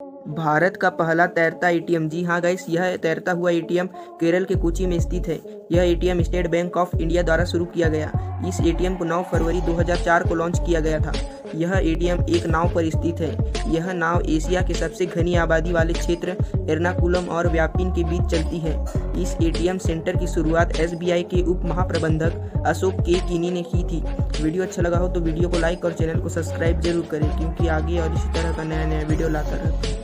भारत का पहला तैरता एटीएम। जी हाँ गाइस, यह तैरता हुआ एटीएम केरल के कोची में स्थित है। यह ATM State Bank of India द्वारा शुरू किया गया। इस एटीएम को 9 फरवरी 2004 को लॉन्च किया गया था। यह एटीएम एक नाव पर स्थित है। यह नाव एशिया के सबसे घनी आबादी वाले क्षेत्र एर्नाकुलम और व्यापिन के बीच चलती है। इस एटीएम सेंटर की शुरुआत एसबीआई के उप महाप्रबंधक अशोक के किनी ने की थी। वीडियो अच्छा लगा हो तो वीडियो को लाइक और चैनल को सब्सक्राइब जरूर करें, क्योंकि आगे और इसी तरह का नया नया वीडियो लाता रहता हूँ।